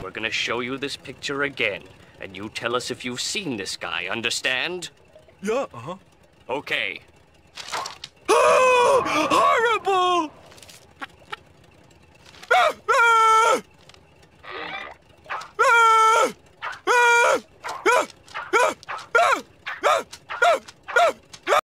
we're gonna show you this picture again, and you tell us if you've seen this guy, understand? Yeah, uh-huh. Okay. Horrible!